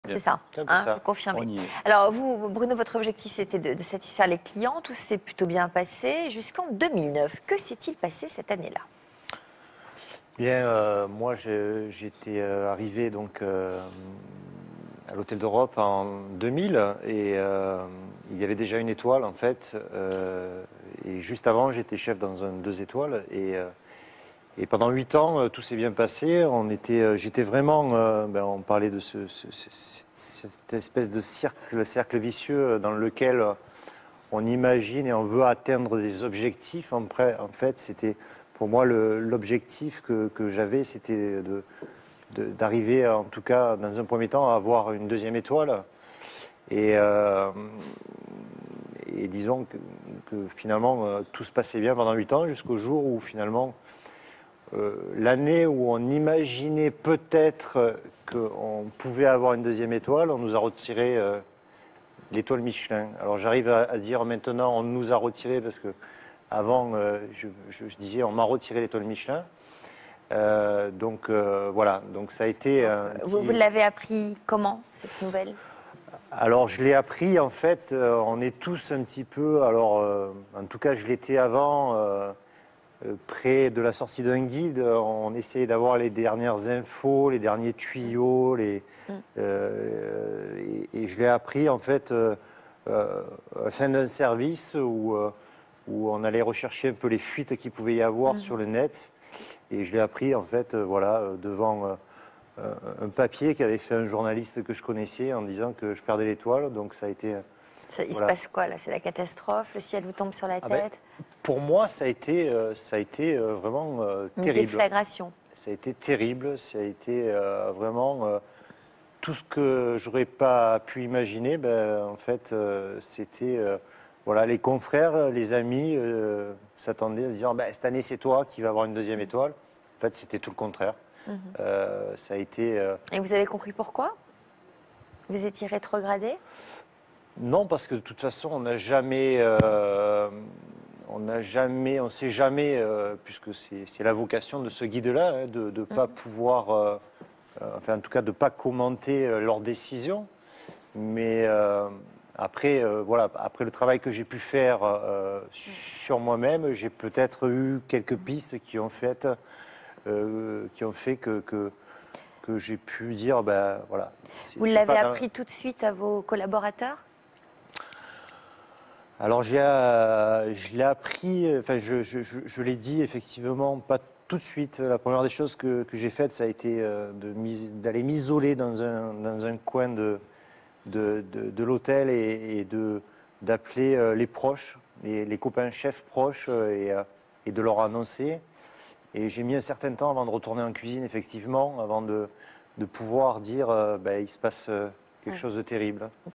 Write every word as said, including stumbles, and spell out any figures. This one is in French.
C'est ça, C'est un peu hein, ça. vous confirmez. On y est. Alors vous, Bruno, votre objectif c'était de, de satisfaire les clients, tout s'est plutôt bien passé jusqu'en deux mille neuf. Que s'est-il passé cette année-là? Bien, euh, moi j'ai- j'étais euh, arrivé donc euh, à l'Hôtel d'Europe en deux mille et euh, il y avait déjà une étoile en fait. euh, et juste avant, j'étais chef dans un deux étoiles et, euh, et pendant huit ans, euh, tout s'est bien passé. On était, euh, j'étais vraiment, euh, ben, on parlait de ce, ce- ce- cette espèce de cercle, cercle vicieux dans lequel on imagine et on veut atteindre des objectifs. En, pré- en fait, c'était pour moi le- l'objectif que, que j'avais, c'était de, de- d'arriver, en tout cas, dans un premier temps, à avoir une deuxième étoile. Et, euh, et disons que, que finalement, euh, tout se passait bien pendant huit ans, jusqu'au jour où finalement, euh, l'année où on imaginait peut-être qu'on pouvait avoir une deuxième étoile, on nous a retiré euh, l'étoile Michelin. Alors j'arrive à, à dire maintenant, on nous a retiré parce que avant, euh, je, je- je disais, on m'a retiré l'étoile Michelin. Euh, donc euh, voilà, donc ça a été Donc, un euh, vous, vous petit. l'avez appris comment, cette nouvelle? Alors je l'ai appris en fait, euh, on est tous un petit peu, alors euh, en tout cas je l'étais avant, euh, euh, près de la sortie d'un guide, on essayait d'avoir les dernières infos, les derniers tuyaux, les, Mm. euh, et, et je l'ai appris en fait euh, euh, à la fin d'un service où, euh, où on allait rechercher un peu les fuites qu'il pouvait y avoir Mhm. sur le net. Et je l'ai appris en fait euh, voilà, euh, devant euh, euh, un papier qu'avait fait un journaliste que je connaissais en disant que je perdais l'étoile. Donc ça a été. euh, Ça- il se Voilà. passe quoi là? C'est la catastrophe? Le ciel vous tombe sur la Ah ben, tête? pour moi, ça a été, euh, ça a été euh, vraiment euh, Une terrible. déflagration? Ça a été terrible. Ça a été euh, vraiment euh, tout ce que j'aurais pas pu imaginer. Ben, en fait, euh, c'était euh, voilà, les confrères, les amis euh, s'attendaient à se dire ben, cette année c'est toi qui vas avoir une deuxième étoile. En fait, c'était tout le contraire. Mhm. Euh, ça a été euh, Et vous avez compris pourquoi? Vous étiez rétrogradé? non, parce que de toute façon, on n'a jamais, euh, on n'a jamais, on sait jamais, euh, puisque c'est c'est la vocation de ce guide-là, hein, de ne pas Mhm. pouvoir, euh, euh, enfin en tout cas de ne pas commenter euh, leurs décisions. Mais euh, après, euh, voilà, après le travail que j'ai pu faire euh, sur moi-même, j'ai peut-être eu quelques pistes qui ont fait, euh, qui ont fait que, que, que j'ai pu dire, ben voilà. c'est- Vous je suis l'avez pas dans- appris tout de suite à vos collaborateurs? Alors j'ai, euh, je l'ai appris, enfin je, je- je- je l'ai dit effectivement pas tout de suite. La première des choses que, que j'ai faites, ça a été euh, de m'is- d'aller m'isoler dans un, dans un coin de, de, de- de l'hôtel et, et de, d'appeler euh, les proches, les, les copains chefs proches euh, et, euh, et de leur annoncer. Et j'ai mis un certain temps avant de retourner en cuisine, effectivement, avant de, de pouvoir dire euh, ben, il se passe euh, quelque Ouais. chose de terrible.